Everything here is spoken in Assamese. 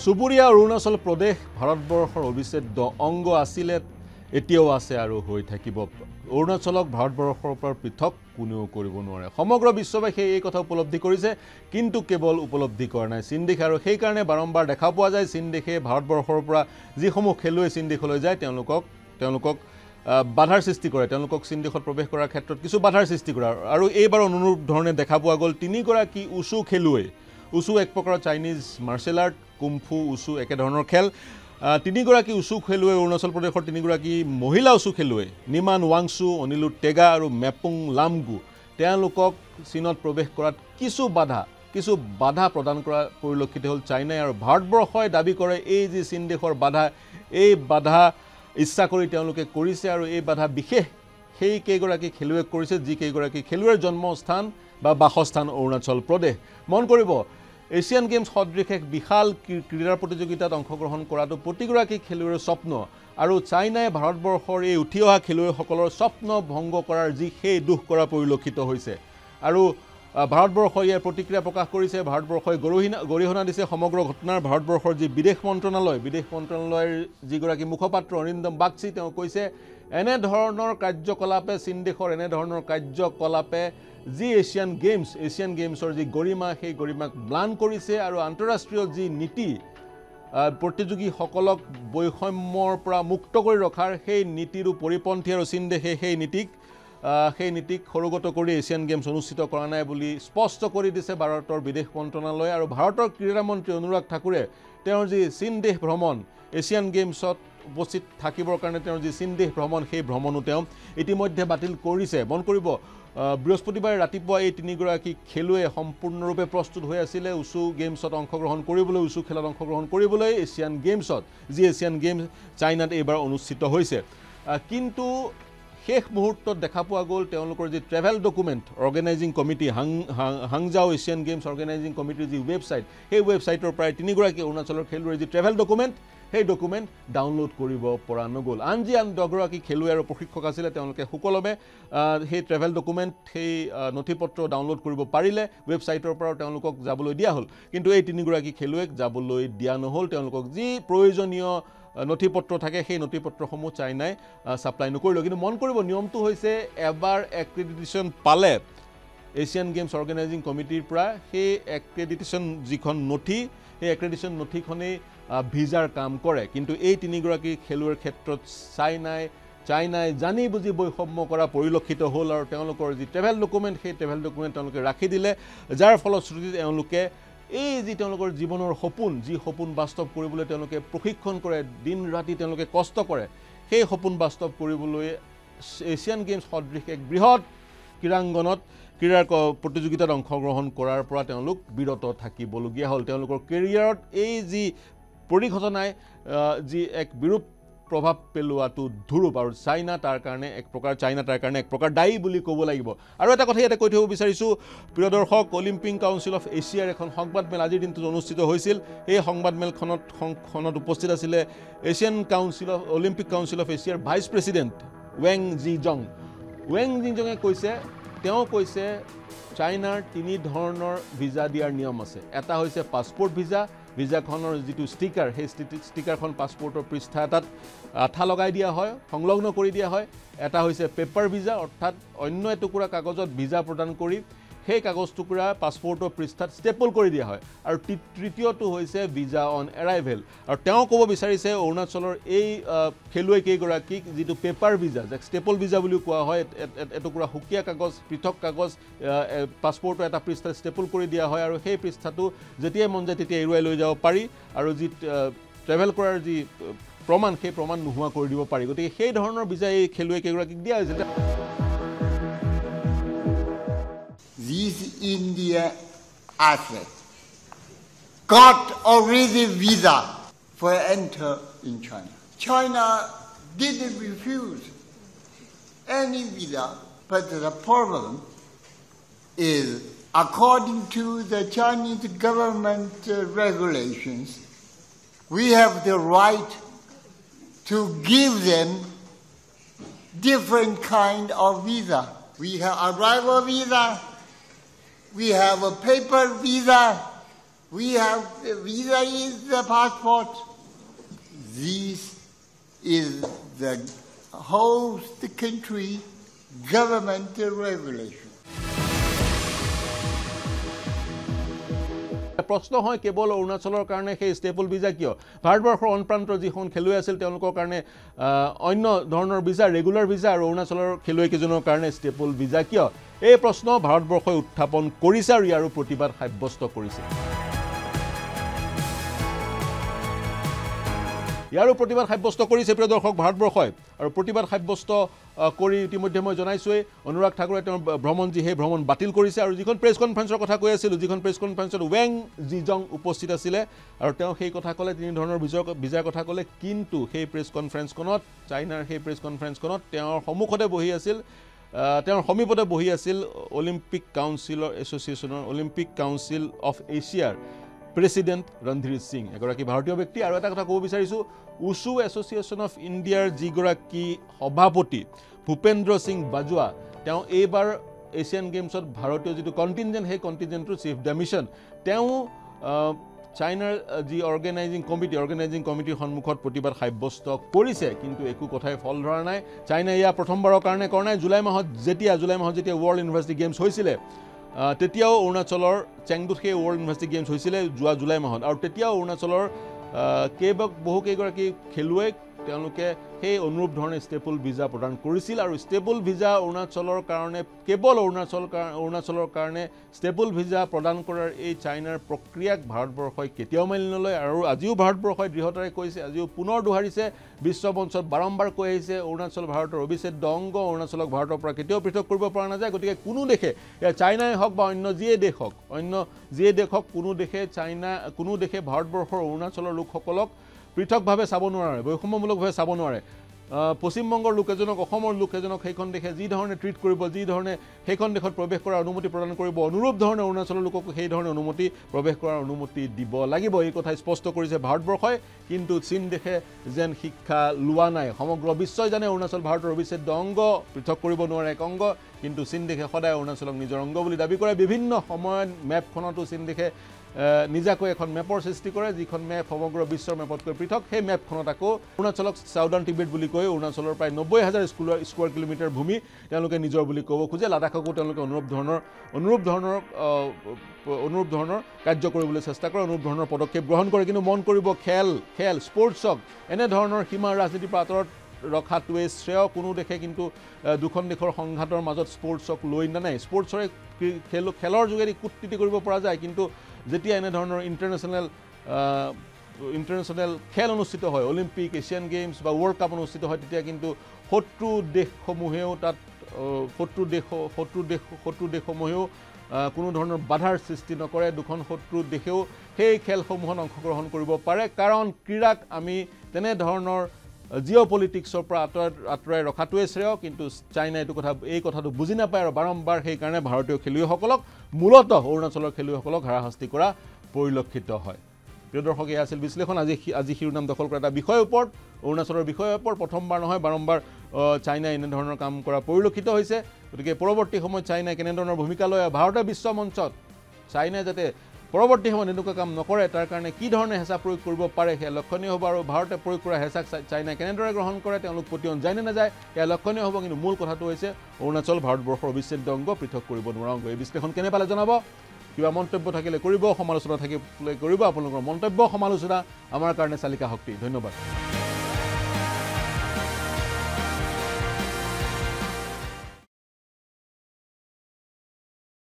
Suburia Arunachal Pradesh ভাৰতবৰ্ষৰ অবিচ্ছেদ্য অংগ আছিলে এতিয়াও আছে আৰু হৈ থাকিব অৰুণাচলক ভাৰতবৰ্ষৰ পৰা পৃথক কোনেও কৰিব নোৱাৰে সমগ্ৰ বিশ্ববাসীয়ে এই কথা উপলব্ধি কৰিছে কিন্তু কেৱল উপলব্ধি কৰা নাই চীন দেশ আৰু সেই কাৰণে বাৰম্বাৰ দেখা পোৱা যায় চীন দেশে ভাৰতবৰ্ষৰ পৰা যিসমূহ খেলুৱৈ চীন দেশলৈ যায় তেওঁলোকক বাধাৰ সৃষ্টি কৰে তেওঁলোকক চীন দেশত প্ৰৱেশ কৰাৰ ক্ষেত্ৰত কিছু বাধাৰ সৃষ্টি কৰে আৰু এইবাৰ অনুৰূপ ধৰণে দেখা পোৱা গ'ল তিনিগৰাকী উচু খেলুৱৈ উচু এক প্ৰকাৰৰ চাইনিজ মাৰ্শাল আৰ্ট কুমফু উচু একে ধৰণৰ খেল তিনিগৰাকী উচু খেলুৱৈ অৰুণাচল প্ৰদেশৰ তিনিগৰাকী মহিলা উচু খেলুৱৈ নিমান ৱাংচু অনিলু টেগা আৰু মেপুং লামগু তেওঁলোকক চীনত প্ৰৱেশ কৰাত কিছু বাধা প্ৰদান কৰা পৰিলক্ষিত হ'ল চাইনাই আৰু ভাৰতবৰ্ষই দাবী কৰে এই যে চীন দেশৰ বাধা ইচ্ছা কৰি তেওঁলোকে কৰিছে আৰু এই বাধা বিশেষ সেই কেইগৰাকী খেলুৱৈক কৰিছে যি কেইগৰাকী খেলুৱৈৰ জন্মস্থান বা বাসস্থান অৰুণাচল প্ৰদেশ মন কৰিব এছিয়ান গেমছ সদৃশ এক বিশাল ক্ৰীড়া প্ৰতিযোগিতাত অংশগ্ৰহণ কৰাটো প্ৰতিগৰাকী খেলুৱৈৰ স্বপ্ন আৰু চাইনাই ভাৰতবৰ্ষৰ এই উঠি অহা খেলুৱৈসকলৰ স্বপ্ন ভংগ কৰাৰ যি সেই দুখ কৰা পৰিলক্ষিত হৈছে আৰু ভাৰতবৰ্ষই ইয়াৰ প্ৰতিক্ৰিয়া প্ৰকাশ কৰিছে ভাৰতবৰ্ষই গৰিহণা দিছে সমগ্ৰ ঘটনাৰ ভাৰতবৰ্ষৰ যি বিদেশ মন্ত্ৰণালয়ৰ যিগৰাকী মুখপাত্ৰ অৰিন্দম বাগচি তেওঁ কৈছে এনে ধৰণৰ কাৰ্যকলাপে চীন দেশৰ এনে ধৰণৰ কাৰ্যকলাপে যি এছিয়ান গেমছৰ যি গৰিমা সেই গৰিমাক ম্লান কৰিছে আৰু আন্তঃৰাষ্ট্ৰীয় যি নীতি প্ৰতিযোগীসকলক বৈষম্যৰ পৰা মুক্ত কৰি ৰখাৰ সেই নীতিৰ পৰিপন্থী আৰু চীন দেশে সেই নীতিক সৰুগত কৰি এছিয়ান গেমছ অনুষ্ঠিত কৰা নাই বুলি স্পষ্ট কৰি দিছে ভাৰতৰ বিদেশ মন্ত্ৰণালয় আৰু ভাৰতৰ ক্ৰীড়া মন্ত্ৰী অনুৰাগ ঠাকুৰে তেওঁৰ যি চীন দেশ ভ্ৰমণ এছিয়ান গেমছত উপস্থিত থাকিবৰ কাৰণে তেওঁৰ যি চীন দেশ ভ্ৰমণ সেই ভ্ৰমণো তেওঁ ইতিমধ্যে বাতিল কৰিছে মন কৰিব বৃহস্পতিবাৰে ৰাতিপুৱা এই তিনিগৰাকী খেলুৱৈ সম্পূৰ্ণৰূপে প্ৰস্তুত হৈ আছিল উচু গেমছত অংশগ্ৰহণ কৰিবলৈ উচু খেলত অংশগ্ৰহণ কৰিবলৈ এছিয়ান গেমছত যি এছিয়ান গেমছ চাইনাত এইবাৰ অনুষ্ঠিত হৈছে কিন্তু শেষ মুহূৰ্তত দেখা পোৱা গ'ল তেওঁলোকৰ যি travel document organising committee Hangzhou Asian Games organising কমিটিৰ যি ৱেবছাইট সেই ৱেবছাইটৰ প্ৰায় তিনিগৰাকী অৰুণাচলৰ খেলুৱৈৰ যি ট্ৰেভেল ডকুমেণ্ট সেই ডকুমেণ্ট ডাউনলোড কৰিব পৰা নগ'ল আন দহগৰাকী খেলুৱৈ আৰু প্ৰশিক্ষক আছিলে তেওঁলোকে সুকলমে সেই ট্ৰেভেল ডকুমেণ্ট সেই নথিপত্ৰ ডাউনলোড কৰিব পাৰিলে ৱেবছাইটৰ পৰাও তেওঁলোকক যাবলৈ দিয়া হ'ল কিন্তু এই তিনিগৰাকী খেলুৱৈক যাবলৈ দিয়া নহ'ল তেওঁলোকক যি প্ৰয়োজনীয় নথিপত্ৰ থাকে সেই নথিপত্ৰসমূহ চাইনাই সাপ্লাই নকৰিলে কিন্তু মন কৰিব নিয়মটো হৈছে এবাৰ এক্ৰেডিটেশ্যন পালে এছিয়ান গেমছ অৰ্গেনাইজিং কমিটিৰ পৰা সেই এক্ৰেডিটেশ্যন যিখন নথি সেই এক্ৰেডিটেশ্যন নথিখনেই ভিজাৰ কাম কৰে কিন্তু এই তিনিগৰাকী খেলুৱৈৰ ক্ষেত্ৰত চাইনাই জানি বুজি বৈষম্য কৰা পৰিলক্ষিত হ'ল আৰু তেওঁলোকৰ যি ট্ৰেভেল ডকুমেণ্ট সেই ট্ৰেভেল ডকুমেণ্ট তেওঁলোকে ৰাখি দিলে যাৰ ফলশ্ৰুতিত তেওঁলোকে এই যি তেওঁলোকৰ জীৱনৰ সপোন বাস্তৱ কৰিবলৈ তেওঁলোকে প্ৰশিক্ষণ কৰে দিন ৰাতি তেওঁলোকে কষ্ট কৰে সেই সপোন বাস্তৱ কৰিবলৈ এছিয়ান গেমছ সদৃশ এক বৃহৎ ক্ৰীড়াংগনত ক্ৰীড়াৰ প্ৰতিযোগিতাত অংশগ্ৰহণ কৰাৰ পৰা তেওঁলোক বিৰত থাকিবলগীয়া হ'ল তেওঁলোকৰ কেৰিয়াৰত এই যি পৰিঘটনাই যি এক বিৰূপ প্ৰভাৱ পেলোৱাটো ধুৰুপ আৰু চাইনা তাৰ কাৰণে এক প্ৰকাৰ দায়ী বুলি ক'ব লাগিব আৰু এটা কথা ইয়াতে কৈ থব বিচাৰিছোঁ প্ৰিয় দৰ্শক অলিম্পিক কাউন্সিল অফ এছিয়াৰ এখন সংবাদমেল আজিৰ দিনটোত অনুষ্ঠিত হৈছিল এই সংবাদমেলখনত উপস্থিত আছিলে এছিয়ান অলিম্পিক কাউন্সিল অফ এছিয়াৰ ভাইচ প্ৰেছিডেণ্ট ৱেং জিজঙে কৈছে চাইনাৰ তিনি ধৰণৰ ভিজা দিয়াৰ নিয়ম আছে এটা হৈছে পাছপোৰ্ট ভিজাখনৰ যিটো ষ্টিকাৰ সেই ষ্টিকাৰখন পাছপোৰ্টৰ পৃষ্ঠা এটাত আঠা লগাই দিয়া হয় সংলগ্ন কৰি দিয়া হয় এটা হৈছে পেপাৰ ভিজা অৰ্থাৎ অন্য এটুকুৰা কাগজত ভিজা প্ৰদান কৰি সেই কাগজ টুকুৰা পাছপোৰ্টৰ পৃষ্ঠাত ষ্টেপল কৰি দিয়া হয় আৰু তৃতীয়টো হৈছে ভিজা অন এৰাইভেল আৰু তেওঁ ক'ব বিচাৰিছে অৰুণাচলৰ এই খেলুৱৈ কেইগৰাকীক যিটো পেপাৰ ভিজা যাক ষ্টেপল ভিজা বুলি কোৱা হয় এটুকুৰা সুকীয়া কাগজ পৃথক কাগজ পাছপোৰ্টৰ এটা পৃষ্ঠাত ষ্টেপল কৰি দিয়া হয় আৰু সেই পৃষ্ঠাটো যেতিয়াই মন যায় তেতিয়া এৰুৱাই লৈ যাব পাৰি আৰু যি ট্ৰেভেল কৰাৰ যি প্ৰমাণ সেই প্ৰমাণ নোহোৱা কৰি দিব পাৰি গতিকে সেই ধৰণৰ ভিজা এই খেলুৱৈ কেইগৰাকীক দিয়া হৈছে These Indian athletes got already visa for enter in China. China didn't refuse any visa, but the problem is, according to the Chinese government regulations, we have the right to give them different kind of visa. We have arrival visa, we have a paper visa, We have visa is the passport. This is the host country government regulation. প্ৰশ্ন হয় কেৱল অৰুণাচলৰ কাৰণে সেই ষ্টেপল ভিজা কিয় ভাৰতবৰ্ষৰ অনপ্ৰান্তৰ যিখন খেলুৱৈ আছিল তেওঁলোকৰ কাৰণে অন্য ধৰণৰ ভিজা ৰেগুলাৰ ভিজা আৰু অৰুণাচলৰ খেলুৱৈ কেইজনৰ কাৰণে ষ্টেপল ভিজা কিয় এই প্ৰশ্ন ভাৰতবৰ্ষই উত্থাপন কৰিছে আৰু ইয়াৰ প্ৰতিবাদ সাব্যস্ত কৰিছে ইয়াৰো প্ৰতিবাদ সাব্যস্ত কৰিছে প্ৰিয় দৰ্শক ভাৰতবৰ্ষই আৰু প্ৰতিবাদ সাব্যস্ত কৰি ইতিমধ্যে মই জনাইছোৱে অনুৰাগ ঠাকুৰে তেওঁৰ ভ্ৰমণ সেই ভ্ৰমণ বাতিল কৰিছে আৰু যিখন প্ৰেছ কনফাৰেন্সৰ কথা কৈ আছিল যিখন প্ৰেছ কনফাৰেন্সত ৱেং জিজং উপস্থিত আছিল আৰু তেওঁ সেই কথা ক'লে তিনি ধৰণৰ ভিজাৰ কথা ক'লে কিন্তু সেই প্ৰেছ কনফাৰেন্সখনত চাইনাৰ সেই প্ৰেছ কনফাৰেন্সখনত তেওঁৰ সন্মুখতে বহি আছিল তেওঁৰ সমীপতে বহি আছিল অলিম্পিক কাউন্সিলৰ এছ'চিয়েশ্যনৰ অলিম্পিক কাউন্সিল অফ এছিয়াৰ প্ৰেসিডেন্ট ৰণধীৰ সিং এগৰাকী ভাৰতীয় ব্যক্তি আৰু এটা কথা ক'ব বিচাৰিছো উছু এছ'চিয়েশ্যন অফ ইণ্ডিয়াৰ যিগৰাকী সভাপতি ভূপেন্দ্ৰ সিং বাজৱা তেওঁ এইবাৰ এছিয়ান গেমছত ভাৰতীয় যিটো কণ্টিনজেন্ট সেই কণ্টিনজেন্টৰ চিফ দ্য মিছন তেওঁ চাইনাৰ যি অৰ্গেনাইজিং কমিটিৰ সন্মুখত প্ৰতিবাদ সাব্যস্ত কৰিছে কিন্তু একো কথাই ফল ধৰা নাই চাইনাই ইয়া প্ৰথমবাৰৰ কাৰণে কৰা নাই জুলাই মাহত যেতিয়া ৱৰ্ল্ড ইউনিভাৰ্চিটি গেমছ হৈছিলে তেতিয়াও অৰুণাচলৰ চেংডুত সেই ৱৰ্ল্ড ইউনিভাৰ্চিটি গেমছ হৈছিলে যোৱা জুলাই মাহত আৰু তেতিয়াও অৰুণাচলৰ বহুকেইগৰাকী খেলুৱৈক তেওঁলোকে সেই অনুৰূপ ধৰণে ষ্টেপল ভিজা প্ৰদান কৰিছিল আৰু ষ্টেপল ভিজা অৰুণাচলৰ কাৰণে কেৱল অৰুণাচলৰ কাৰণে ষ্টেপল ভিজা প্ৰদান কৰাৰ এই চাইনাৰ প্ৰক্ৰিয়াক ভাৰতবৰ্ষই কেতিয়াও মানি নলয় আৰু আজিও ভাৰতবৰ্ষই দৃঢ়তাৰে কৈছে আজিও পুনৰ দোহাৰিছে বিশ্ব মঞ্চত বাৰম্বাৰ কৈ আহিছে অৰুণাচল ভাৰতৰ অবিচ্ছেদ্য অংগ অৰুণাচলক ভাৰতৰ পৰা কেতিয়াও পৃথক কৰিব পৰা নাযায় গতিকে কোনো দেশে চাইনাই হওক বা অন্য যিয়ে দেশ হওক কোনো দেশে ভাৰতবৰ্ষৰ অৰুণাচলৰ লোকসকলক পৃথকভাৱে চাব নোৱাৰে বৈষম্যমূলকভাৱে চাব নোৱাৰে পশ্চিমবংগৰ লোক এজনক অসমৰ লোক এজনক সেইখন দেশে যি ধৰণে ট্ৰিট কৰিব যি ধৰণে সেইখন দেশত প্ৰৱেশ কৰাৰ অনুমতি প্ৰদান কৰিব অনুৰূপ ধৰণে অৰুণাচলৰ লোককো সেই ধৰণে প্ৰৱেশ কৰাৰ অনুমতি দিব লাগিব এই কথা স্পষ্ট কৰিছে ভাৰতবৰ্ষই কিন্তু চীন দেশে যেন শিক্ষা লোৱা নাই সমগ্ৰ বিশ্বই জানে অৰুণাচল ভাৰতৰ অবিচ্ছেদ্য অংগ পৃথক কৰিব নোৱাৰে এক অংগ কিন্তু চীন দেশে সদায় অৰুণাচলক নিজৰ অংগ বুলি দাবী কৰে বিভিন্ন সময়ত মেপখনতো চীন দেশে নিজাকৈ এখন মেপৰ সৃষ্টি কৰে যিখন মেপ সমগ্ৰ বিশ্বৰ মেপতকৈ পৃথক সেই মেপখনত আকৌ অৰুণাচলক সাউদাৰ্ণ টিবেট বুলি কৈ অৰুণাচলৰ প্ৰায় 90,000 স্কোয়াৰ কিলোমিটাৰ ভূমি তেওঁলোকে নিজৰ বুলি ক'ব খোজে লাডাখকো তেওঁলোকে অনুৰূপ ধৰণৰ কাৰ্য কৰিবলৈ চেষ্টা কৰে অনুৰূপ ধৰণৰ পদক্ষেপ গ্ৰহণ কৰে কিন্তু মন কৰিব খেল স্পৰ্টছক এনে ধৰণৰ সীমা ৰাজনীতিৰ পৰা আঁতৰত ৰখাটোৱে শ্ৰেয় কোনো দেশে কিন্তু দুখন দেশৰ সংঘাতৰ মাজত স্পৰ্টছক লৈ নানাই স্পৰ্টছৰে খেলৰ যোগেদি কূটনীতি কৰিব পৰা যায় কিন্তু যেতিয়া এনে ধৰণৰ ইণ্টাৰনেশ্যনেল খেল অনুষ্ঠিত হয় অলিম্পিক এছিয়ান গেমছ বা ৱৰ্ল্ড কাপ অনুষ্ঠিত হয় তেতিয়া কিন্তু শত্ৰু দেশসমূহেও কোনো ধৰণৰ বাধাৰ সৃষ্টি নকৰে দুখন শত্ৰু দেশেও সেই খেলসমূহত অংশগ্ৰহণ কৰিব পাৰে কাৰণ ক্ৰীড়াক আমি তেনে ধৰণৰ জিঅ'পলিটিক্সৰ পৰা আঁতৰাই ৰখাটোৱে শ্ৰেয় কিন্তু চাইনাই এই কথাটো বুজি নাপায় আৰু বাৰম্বাৰ সেইকাৰণে ভাৰতীয় খেলুৱৈসকলক মূলতঃ অৰুণাচলৰ খেলুৱৈসকলক হাৰাশাস্তি কৰা পৰিলক্ষিত হয় প্ৰিয় দৰ্শক এয়া আছিল বিশ্লেষণ আজি শিৰোনাম দখল কৰা এটা বিষয়ৰ ওপৰত অৰুণাচলৰ বিষয়ৰ ওপৰত প্ৰথমবাৰ নহয় বাৰম্বাৰ চাইনাই এনে ধৰণৰ কাম কৰা পৰিলক্ষিত হৈছে গতিকে পৰৱৰ্তী সময়ত চাইনাই কেনেধৰণৰ ভূমিকা লয় ভাৰতৰ বিশ্ব মঞ্চত চাইনাই যাতে পৰৱৰ্তী সময়ত এনেকুৱা কাম নকৰে তাৰ কাৰণে কি ধৰণে হেঁচা প্ৰয়োগ কৰিব পাৰে সেয়া লক্ষণীয় হ'ব আৰু ভাৰতে প্ৰয়োগ কৰা হেঁচাক চাইনাই কেনেদৰে গ্ৰহণ কৰে তেওঁলোক পতিয়ন যায় নে নাযায় এয়া লক্ষণীয় হ'ব কিন্তু মূল কথাটো হৈছে অৰুণাচল ভাৰতবৰ্ষৰ অবিচ্ছেদ্য অংগ পৃথক কৰিব নোৱাৰা অংগ এই বিশ্লেষণ কেনে পালে জনাব কিবা মন্তব্য থাকিলে কৰিব সমালোচনা থাকিলে কৰিব আপোনালোকৰ মন্তব্য সমালোচনা আমাৰ কাৰণে চালিকা শক্তি ধন্যবাদ